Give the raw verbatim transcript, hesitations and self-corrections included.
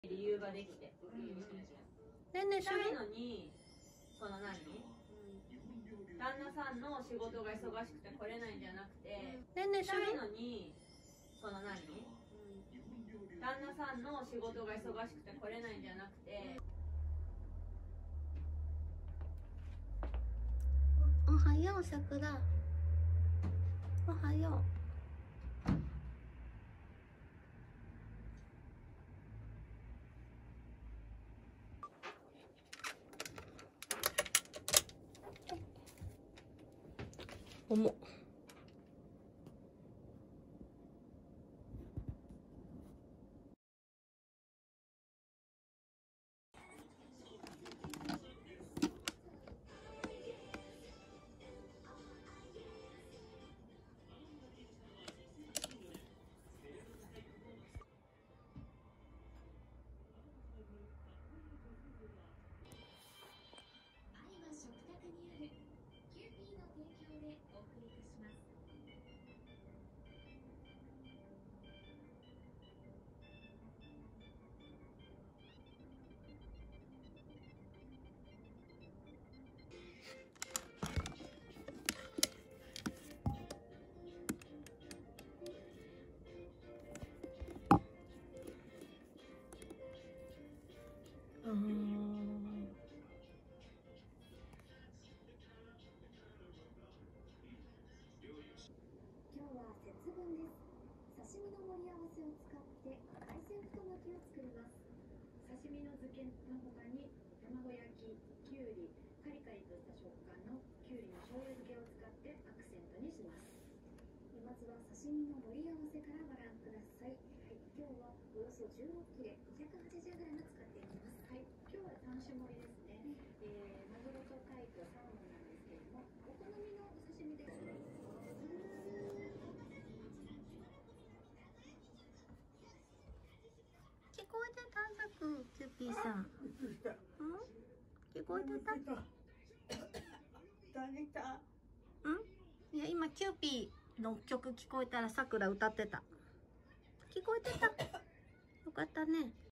理由ができて、 ねんねするしたいのに、その何、旦那さんの仕事が忙しくて来れないんじゃなくて、 ねんねするしたいのに、その何、旦那さんの仕事が忙しくて来れないんじゃなくて。 おはよう、さくら。おはよう。重っ。あー今日は節分です。刺身の盛り合わせを使って海鮮太巻きを作ります。刺身の漬けの他に卵焼き、きゅうり、カリカリとした食感のきゅうりの醤油漬けを使ってアクセントにします。まずは刺身の盛り合わせからご覧ください。はい、今日はおよそじゅうろっきれ にひゃくはちじゅうグラム 使っていきます。はい、今日はさん種盛りですね。えー、マグロとタイとサーモンなんですけれども、お好みのお刺身ですね。 聞こえてたんさく、キューピーさん。うん聞こえてた誰だ？ うんいや、今、キューピーの曲聞こえたらさくら歌ってた。聞こえてたよかったね。